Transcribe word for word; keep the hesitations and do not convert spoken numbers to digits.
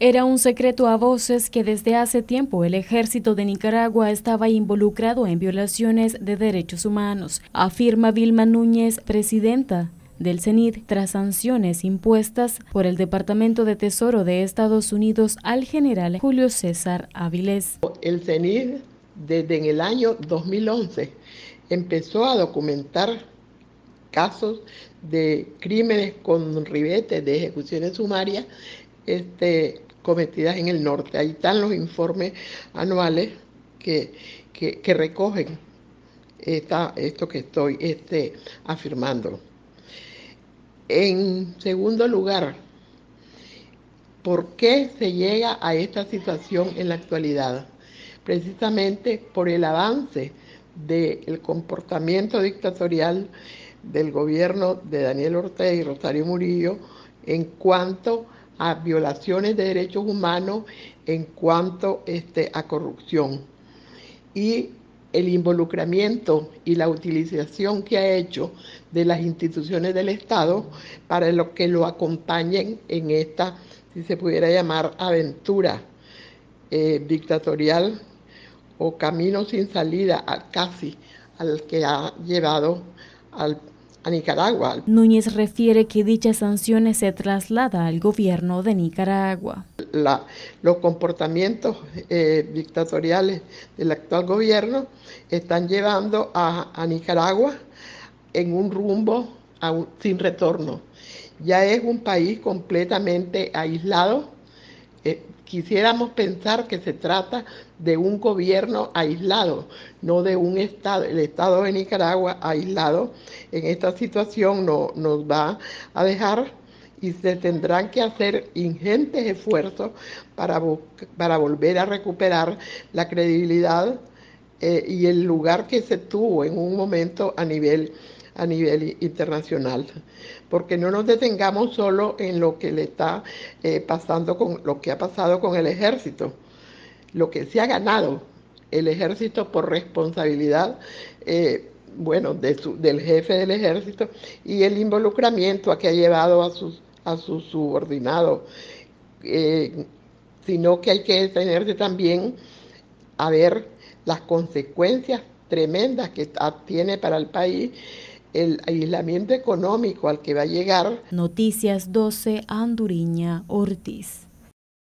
Era un secreto a voces que desde hace tiempo el ejército de Nicaragua estaba involucrado en violaciones de derechos humanos, afirma Vilma Núñez, presidenta del CENID, tras sanciones impuestas por el Departamento de Tesoro de Estados Unidos al general Julio César Avilés. El CENID, desde el año dos mil once, empezó a documentar casos de crímenes con ribetes de ejecuciones sumarias este, cometidas en el norte. Ahí están los informes anuales que, que, que recogen esta, esto que estoy este, afirmando. En segundo lugar, ¿por qué se llega a esta situación en la actualidad? Precisamente por el avance del comportamiento dictatorial del gobierno de Daniel Ortega y Rosario Murillo en cuanto a violaciones de derechos humanos, en cuanto este, a corrupción. Y el involucramiento y la utilización que ha hecho de las instituciones del Estado para lo que lo acompañen en esta, si se pudiera llamar, aventura eh, dictatorial o camino sin salida a, casi al que ha llevado al, a Nicaragua. Núñez refiere que dichas sanciones se traslada al gobierno de Nicaragua. La, los comportamientos eh, dictatoriales del actual gobierno están llevando a, a Nicaragua en un rumbo a un, sin retorno. Ya es un país completamente aislado. Eh, quisiéramos pensar que se trata de un gobierno aislado, no de un estado. El estado de Nicaragua aislado en esta situación no, nos va a dejar y se tendrán que hacer ingentes esfuerzos para, para volver a recuperar la credibilidad eh, y el lugar que se tuvo en un momento a nivel a nivel internacional, porque no nos detengamos solo en lo que le está eh, pasando con lo que ha pasado con el ejército, lo que se ha ganado el ejército por responsabilidad eh, bueno, de su, del jefe del ejército y el involucramiento a que ha llevado a sus, a sus subordinados, eh, sino que hay que detenerse también a ver las consecuencias tremendas que tiene para el país el aislamiento económico al que va a llegar. Noticias doce, Anduriña Ortiz.